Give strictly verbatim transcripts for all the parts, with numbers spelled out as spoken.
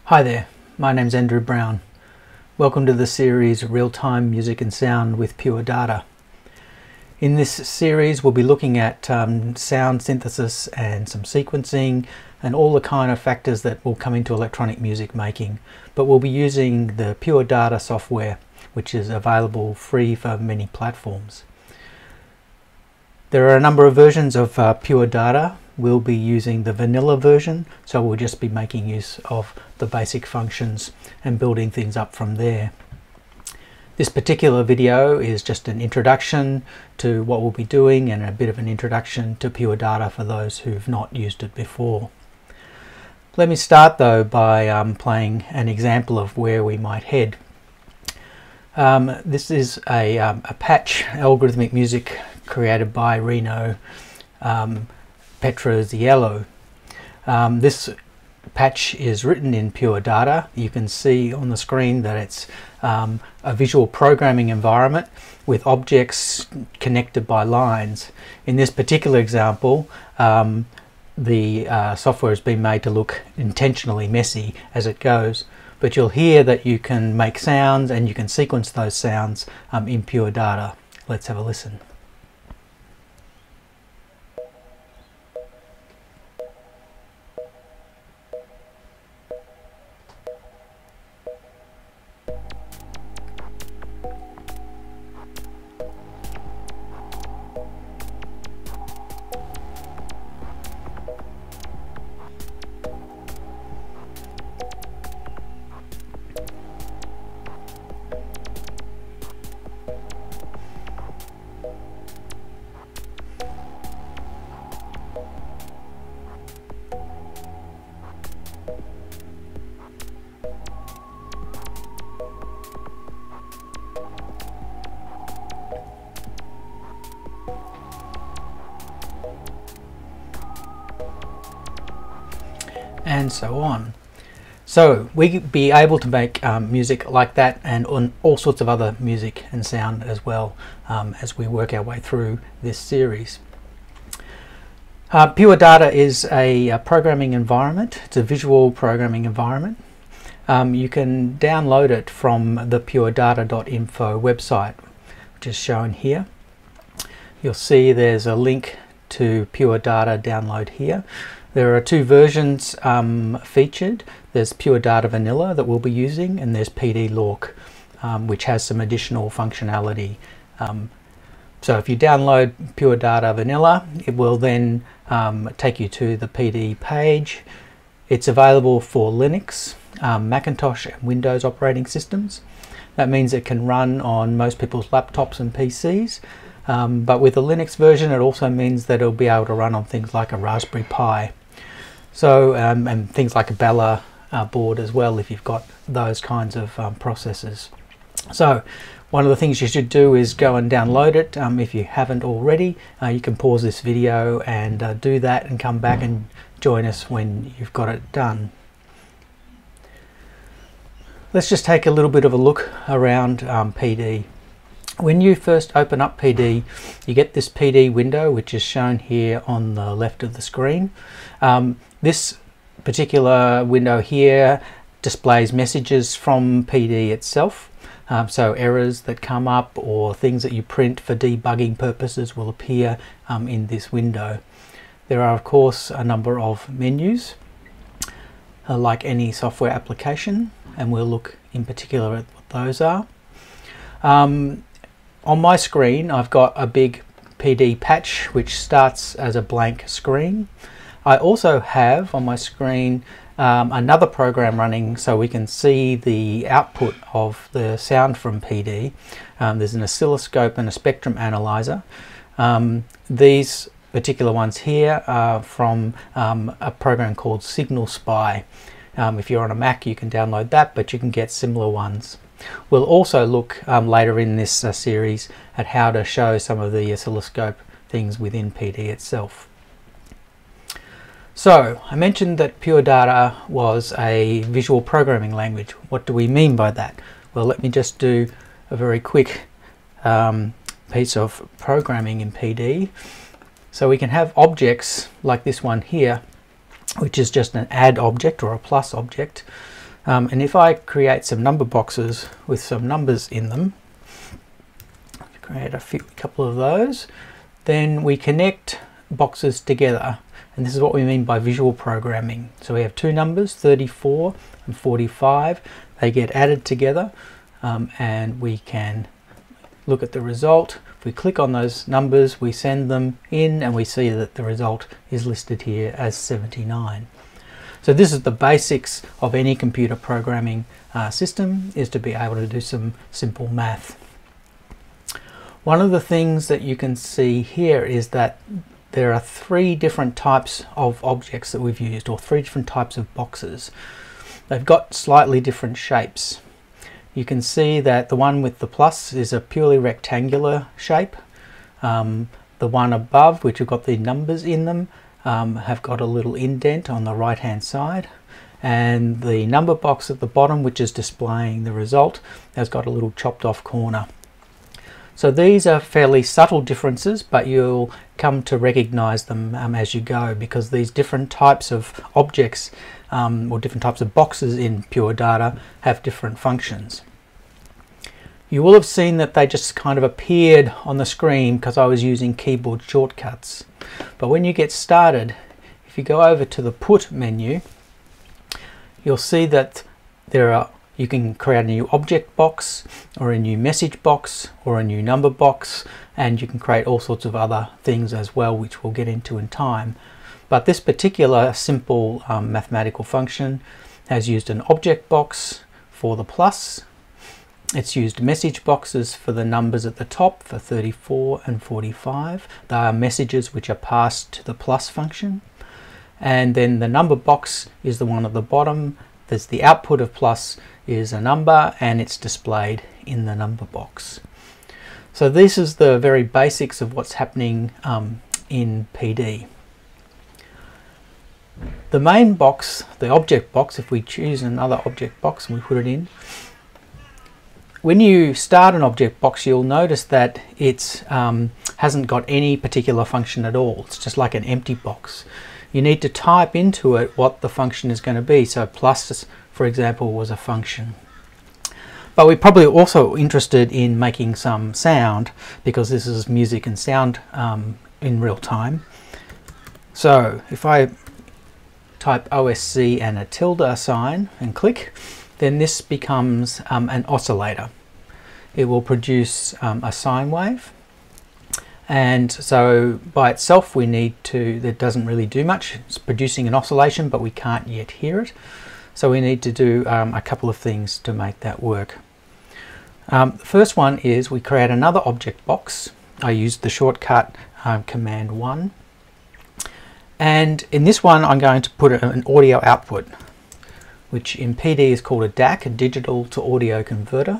Hi there, my name's Andrew Brown. Welcome to the series Real-Time Music and Sound with Pure Data. In this series we'll be looking at um, sound synthesis and some sequencing and all the kind of factors that will come into electronic music making, but we'll be using the Pure Data software, which is available free for many platforms. There are a number of versions of uh, Pure Data. We'll be using the vanilla version, so we'll just be making use of the basic functions and building things up from there. This particular video is just an introduction to what we'll be doing and a bit of an introduction to Pure Data for those who've not used it before. Let me start though by um, playing an example of where we might head. Um, this is a, um, a patch algorithmic music created by Rino um, Petroziello. Um, this patch is written in Pure Data. You can see on the screen that it's um, a visual programming environment with objects connected by lines. In this particular example, um, the uh, software has been made to look intentionally messy as it goes, but you'll hear that you can make sounds and you can sequence those sounds um, in Pure Data. Let's have a listen. And so on. So we'd be able to make um, music like that and on all sorts of other music and sound as well um, as we work our way through this series. Uh, Pure Data is a, a programming environment. It's a visual programming environment. Um, you can download it from the pure data dot info website, which is shown here. You'll see there's a link to Pure Data download here. There are two versions um, featured. There's Pure Data Vanilla that we'll be using, and there's P D Lock, um, which has some additional functionality. Um, so if you download Pure Data Vanilla, it will then um, take you to the P D page. It's available for Linux, um, Macintosh and Windows operating systems. That means it can run on most people's laptops and P Cs. Um, but with the Linux version, it also means that it'll be able to run on things like a Raspberry Pi. So, um, and things like a Bella uh, board as well, if you've got those kinds of um, processors. So, one of the things you should do is go and download it. Um, if you haven't already, uh, you can pause this video and uh, do that and come back and join us when you've got it done. Let's just take a little bit of a look around um, P D. When you first open up P D, you get this P D window, which is shown here on the left of the screen. Um, this particular window here displays messages from P D itself. Um, so errors that come up or things that you print for debugging purposes will appear um, in this window. There are of course a number of menus, uh, like any software application, and we'll look in particular at what those are. Um, On my screen I've got a big P D patch which starts as a blank screen. I also have on my screen um, another program running so we can see the output of the sound from P D. Um, there's an oscilloscope and a spectrum analyzer. Um, these particular ones here are from um, a program called Signal Spy. Um, if you're on a Mac you can download that, but you can get similar ones. We'll also look um, later in this uh, series at how to show some of the oscilloscope things within P D itself. So I mentioned that Pure Data was a visual programming language. What do we mean by that? Well, let me just do a very quick um, piece of programming in P D. So we can have objects like this one here, which is just an add object or a plus object. Um, and if I create some number boxes with some numbers in them, create a few, couple of those, then we connect boxes together. And this is what we mean by visual programming. So we have two numbers, thirty-four and forty-five. They get added together, um, and we can look at the result. If we click on those numbers, we send them in, and we see that the result is listed here as seventy-nine. So this is the basics of any computer programming uh, system, is to be able to do some simple math. One of the things that you can see here is that there are three different types of objects that we've used, or three different types of boxes. They've got slightly different shapes. You can see that the one with the plus is a purely rectangular shape. Um, the one above, which have got the numbers in them, um, have got a little indent on the right hand side. And the number box at the bottom, which is displaying the result, has got a little chopped off corner. So these are fairly subtle differences, but you'll come to recognize them um, as you go, because these different types of objects um, or different types of boxes in Pure Data have different functions. You will have seen that they just kind of appeared on the screen because I was using keyboard shortcuts. But when you get started, if you go over to the Put menu, you'll see that there are you can create a new object box, or a new message box, or a new number box, and you can create all sorts of other things as well, which we'll get into in time. But this particular simple um, mathematical function has used an object box for the plus. It's used message boxes for the numbers at the top for thirty-four and forty-five. They are messages which are passed to the plus function. And then the number box is the one at the bottom. There's the output of plus is a number, and it's displayed in the number box. So this is the very basics of what's happening um, in P D. The main box, the object box, if we choose another object box and we put it in, when you start an object box, you'll notice that it um, hasn't got any particular function at all. It's just like an empty box. You need to type into it what the function is going to be. So plus, for example, was a function. But we're probably also interested in making some sound, because this is music and sound um, in real time. So if I type O S C and a tilde sign and click, then this becomes um, an oscillator. It will produce um, a sine wave. And so by itself we need to, that doesn't really do much. It's producing an oscillation, but we can't yet hear it. So we need to do um, a couple of things to make that work. Um, the first one is we create another object box. I used the shortcut um, command one. And in this one I'm going to put an audio output, which in P D is called a D A C, a digital to audio converter.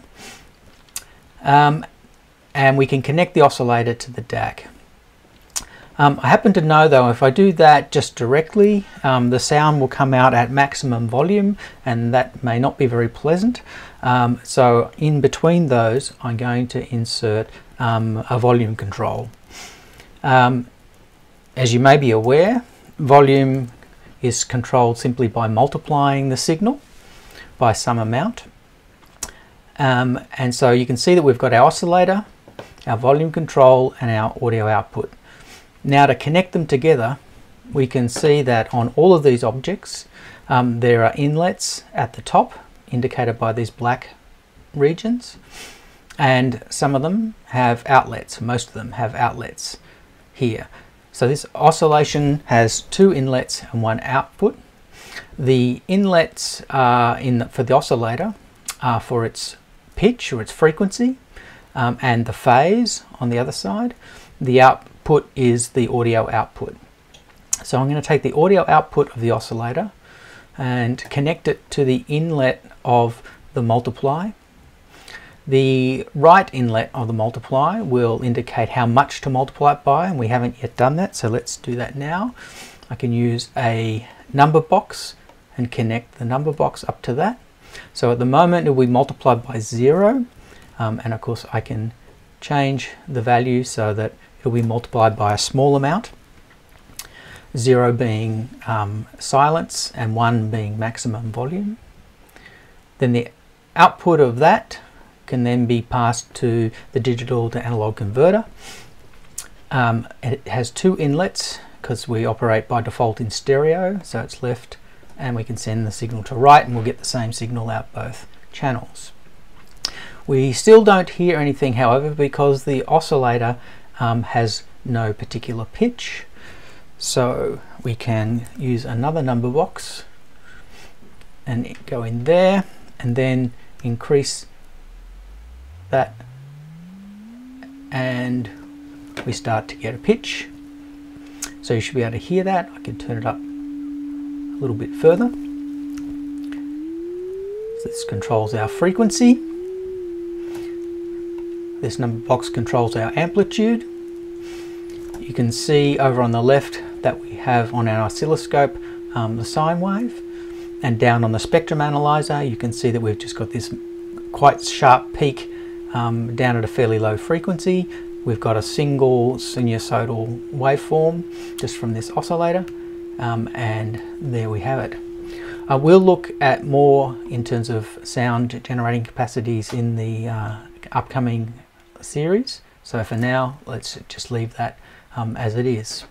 Um, and we can connect the oscillator to the D A C. Um, I happen to know though, if I do that just directly, um, the sound will come out at maximum volume, and that may not be very pleasant. Um, so in between those, I'm going to insert um, a volume control. Um, as you may be aware, volume is controlled simply by multiplying the signal by some amount. Um, and so you can see that we've got our oscillator, our volume control, and our audio output. Now to connect them together, we can see that on all of these objects um, there are inlets at the top indicated by these black regions, and some of them have outlets. Most of them have outlets here. So this oscillation has two inlets and one output. The inlets are in the, for the oscillator are for its pitch or its frequency, um, and the phase on the other side. The output is the audio output. So I'm going to take the audio output of the oscillator and connect it to the inlet of the multiply. The right inlet of the multiply will indicate how much to multiply it by, and we haven't yet done that, so let's do that now. I can use a number box and connect the number box up to that. So at the moment it will be multiplied by zero, um, and of course I can change the value so that it will be multiplied by a small amount, zero being um, silence and one being maximum volume. Then the output of that can then be passed to the digital to analog converter. Um, it has two inlets because we operate by default in stereo, so it's left, and we can send the signal to right and we'll get the same signal out both channels. We still don't hear anything, however, because the oscillator um, has no particular pitch, so we can use another number box and go in there and then increase that, and we start to get a pitch. So you should be able to hear that. I can turn it up a little bit further. So this controls our frequency. This number box controls our amplitude. You can see over on the left that we have on our oscilloscope um, the sine wave, and down on the spectrum analyzer you can see that we've just got this quite sharp peak um, down at a fairly low frequency. We've got a single sinusoidal waveform just from this oscillator, um, and there we have it. Uh, we'll look at more in terms of sound generating capacities in the uh, upcoming series, so for now let's just leave that um, as it is.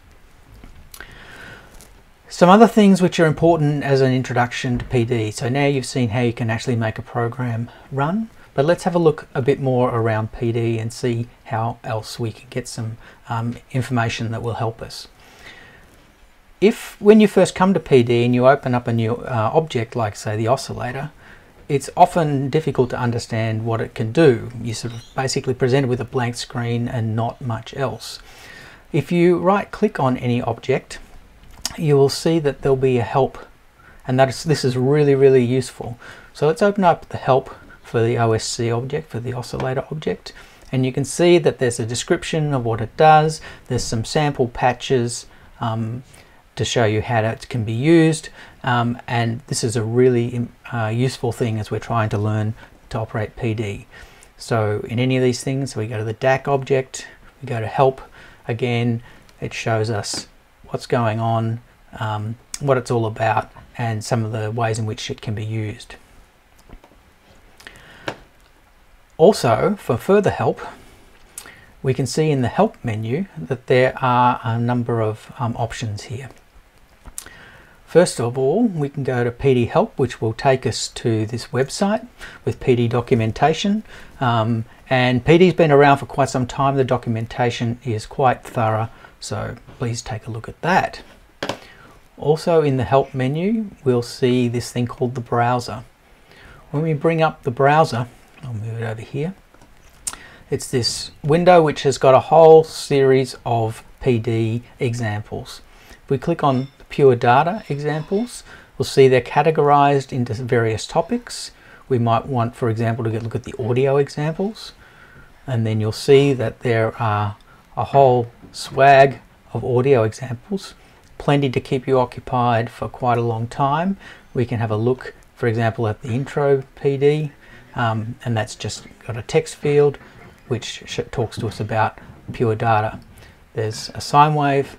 Some other things which are important as an introduction to P D. So now you've seen how you can actually make a program run, but let's have a look a bit more around P D and see how else we can get some um, information that will help us. If when you first come to P D and you open up a new uh, object like say the oscillator, it's often difficult to understand what it can do. You're sort of basically presented with a blank screen and not much else. If you right click on any object, you will see that there'll be a help, and that is, this is really really useful. So let's open up the help for the O S C object, for the oscillator object, and you can see that there's a description of what it does. There's some sample patches um, to show you how it can be used, um, and this is a really uh, useful thing as we're trying to learn to operate P D. So in any of these things, we go to the D A C object, we go to help, again it shows us what's going on, um, what it's all about, and some of the ways in which it can be used. Also, for further help, we can see in the help menu that there are a number of um, options here. First of all, we can go to P D Help, which will take us to this website with P D documentation. Um, and P D's been around for quite some time. The documentation is quite thorough, so please take a look at that. Also in the help menu, we'll see this thing called the browser. When we bring up the browser, I'll move it over here. It's this window which has got a whole series of P D examples. If we click on the pure data examples, we'll see they're categorized into various topics. We might want, for example, to get a look at the audio examples, and then you'll see that there are a whole swag of audio examples, plenty to keep you occupied for quite a long time. We can have a look, for example, at the intro P D, um, and that's just got a text field which talks to us about pure data. There's a sine wave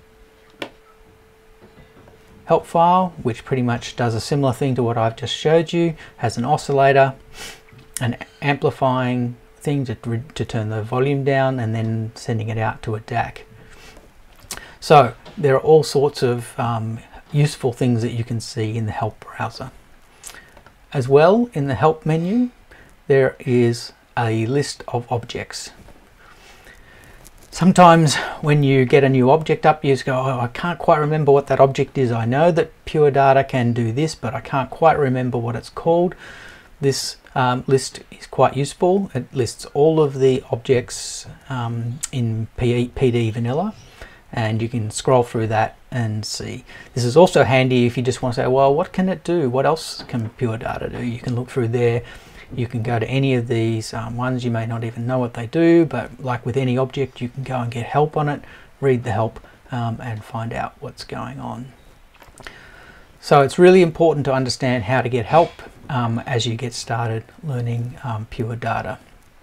help file which pretty much does a similar thing to what I've just showed you, has an oscillator, an amplifying thing to, to turn the volume down, and then sending it out to a D A C. So there are all sorts of um, useful things that you can see in the help browser. As well, in the help menu there is a list of objects. Sometimes when you get a new object up, you just go, oh, I can't quite remember what that object is. I know that pure data can do this, but I can't quite remember what it's called. This um, list is quite useful. It lists all of the objects um, in P D vanilla, and you can scroll through that and see. This is also handy if you just want to say, well, what can it do? What else can pure data do? You can look through there. You can go to any of these um, ones. You may not even know what they do, but like with any object, you can go and get help on it, read the help, um, and find out what's going on. So it's really important to understand how to get help um, as you get started learning um, pure data.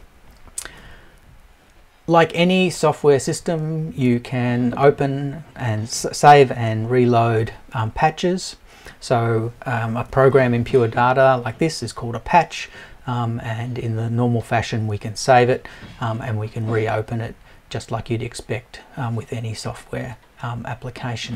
Like any software system, you can open and save and reload um, patches. So um, a program in Pure Data like this is called a patch, um, and in the normal fashion we can save it um, and we can reopen it just like you'd expect um, with any software um, application.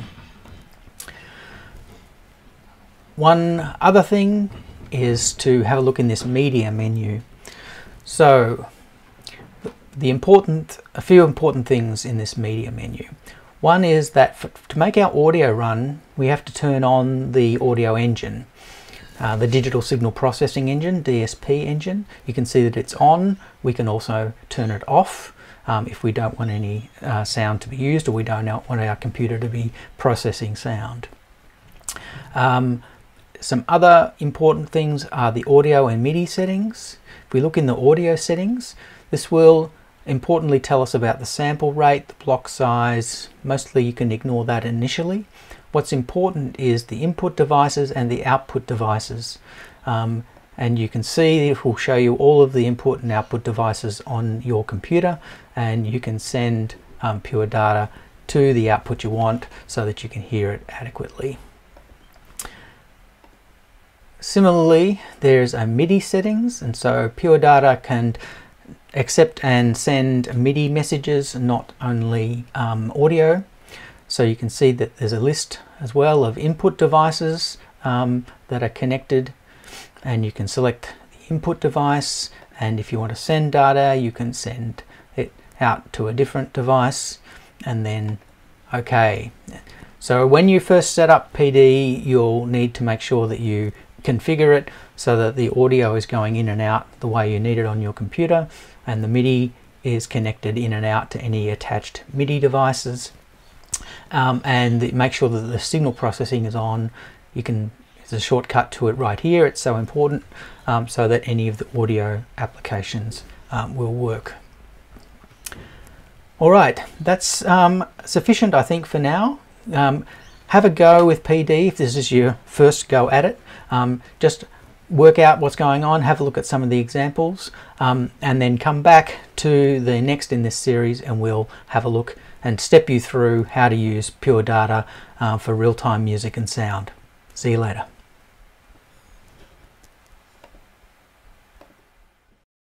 One other thing is to have a look in this media menu. So the important, a few important things in this media menu. One is that for, to make our audio run, we have to turn on the audio engine, uh, the digital signal processing engine, D S P engine. You can see that it's on. We can also turn it off um, if we don't want any uh, sound to be used, or we don't want our computer to be processing sound. Um, some other important things are the audio and MIDI settings. If we look in the audio settings, this will importantly tell us about the sample rate, the block size. Mostly you can ignore that initially. What's important is the input devices and the output devices. Um, and you can see it will show you all of the input and output devices on your computer, and you can send um, Pure Data to the output you want so that you can hear it adequately. Similarly, there's a MIDI settings, and so Pure Data can accept and send MIDI messages, not only um, audio. So you can see that there's a list as well of input devices um, that are connected, and you can select the input device, and if you want to send data you can send it out to a different device, and then OK. So when you first set up P D, you'll need to make sure that you configure it so that the audio is going in and out the way you need it on your computer, and the MIDI is connected in and out to any attached MIDI devices, um, and the, make sure that the signal processing is on. You can, there's a shortcut to it right here. It's so important um, so that any of the audio applications um, will work. All right, that's um, sufficient I think for now. Um, have a go with P D if this is your first go at it. Um, just work out what's going on, have a look at some of the examples, um, and then come back to the next in this series and we'll have a look and step you through how to use Pure Data uh, for real-time music and sound. See you later.